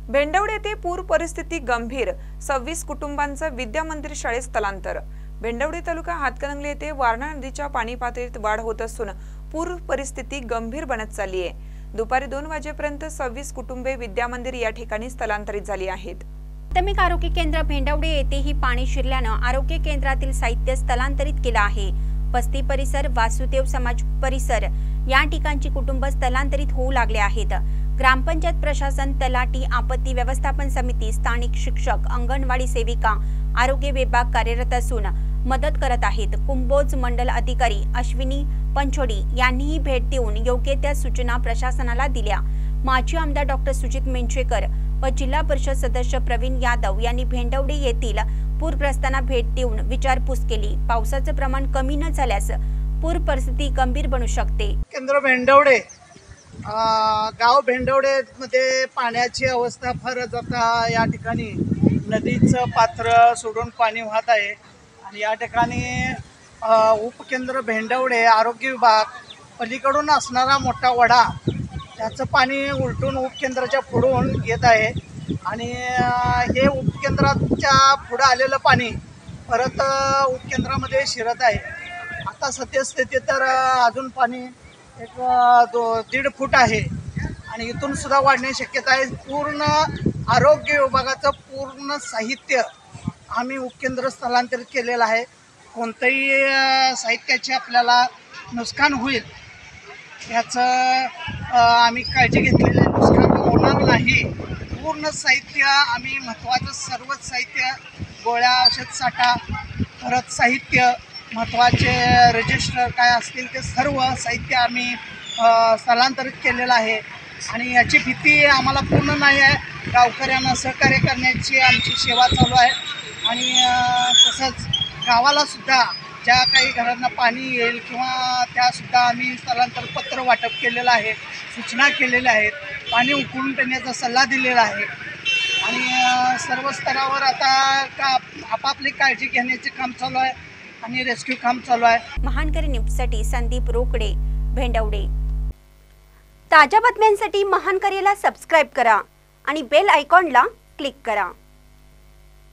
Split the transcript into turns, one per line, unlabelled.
भेंडवडे येथे पूर परिस्थिती गंभीर, 26 कुटुंबांचं विद्या मंदिर शाळेत स्थलांतर। भेंडवडे तालुका हातकणंगले येथे वारणा नदीच्या पाणी पातळीत वाढ होत असून पूर परिस्थिती गंभीर बनत चालली आहे। दुपारी 2 वाजेपर्यंत 26 कुटुंबे विद्या मंदिर या ठिकाणी स्थलांतरित झाली आहेत।
प्राथमिक आरोग्य केंद्र भेंडवडे येथेही पाणी शिरल्यानं आरोग्य केंद्रातील साहित्य स्थलांतरित केलं आहे। वस्ती परिसर, वासुदेव समाज परिसर या ठिकाणची कुटुंब स्थलांतरित होऊ लागले आहेत। ग्रामपंचायत प्रशासन, तलाठी, आपत्ती व्यवस्थापन समिती, स्थानिक शिक्षक, अंगणवाडी सेविका, आरोग्य विभाग कार्यरत असून मदत करत आहेत। कुंभोज मंडल अधिकारी अश्विनी पंचोडी यांनीही भेट देऊन योग्य त्या सूचना प्रशासनाला दिल्या। माजी आमदार डॉक्टर सुजित मेंचेकर व जिल्हा परिषद सदस्य प्रवीण यादव यांनी भेंडवडे येथील पूरग्रस्तांना भेट देऊन विचारपूस केली। पावसाचं प्रमाण कमी न झाल्यास पूर परिस्थिती गंभीर बनू शकते।
केंद्र भेंडवडे गाव भेंडवडे मध्ये पाण्याची अवस्था फारच आता या ठिकाणी नदीचं पात्र सोडून पाणी वाहत आहे आणि या ठिकाणी उपकेंद्र भेंडवडे आरोग्य विभाग पलीकडून असणारा मोठा वडा त्याचं पाणी उलटून उपकेंद्राच्या पुढून येत आहे आणि हे उपकेंद्राच्या पुढे आलेलं पाणी परत उपकेंद्रामध्ये शिरत आहे। आता सद्यस्थिती तर अजून पाणी एक 1.5 फूट आहे आणि इथून सुद्धा वाढण्याची शक्यता आहे। पूर्ण आरोग्य विभागाचं पूर्ण साहित्य आम्ही उपकेंद्र स्थलांतरित केलेलं आहे। कोणतंही साहित्याचे आपल्याला नुकसान होईल याचं आम्ही काळजी घेतलेली आहे। नुकसान होणार नाही। पूर्ण साहित्य आम्ही महत्त्वाचं सर्वच साहित्य, गोळ्या, औषध साठा, परत साहित्य, महत्त्वाचे रजिस्टर काय असतील ते सर्व साहित्य आम्ही स्थलांतरित केलेलं आहे आणि याची भीती आम्हाला पूर्ण नाही आहे। गावकऱ्यांना सहकार्य करण्याची आमची सेवा चालू आहे आणि तसंच गावाला सुद्धा ज्या काही घरांना पाणी येईल किंवा त्यासुद्धा आम्ही स्थलांतर पत्र वाटप केलेलं आहे, सूचना केलेल्या आहेत, पाणी उकळून पिण्याचा सल्ला दिलेला आहे आणि सर्व स्तरावर आता आपापली काळजी घेण्याचे काम चालू आहे आणि रेस्क्यू काम चालू आहे।
महानकरी न्यूजसाठी संदीप रोकडे, भेंडवडे। ताज्या बातम्यांसाठी महानकरीला सबस्क्राइब करा आणि बेल आयकॉनला क्लिक करा।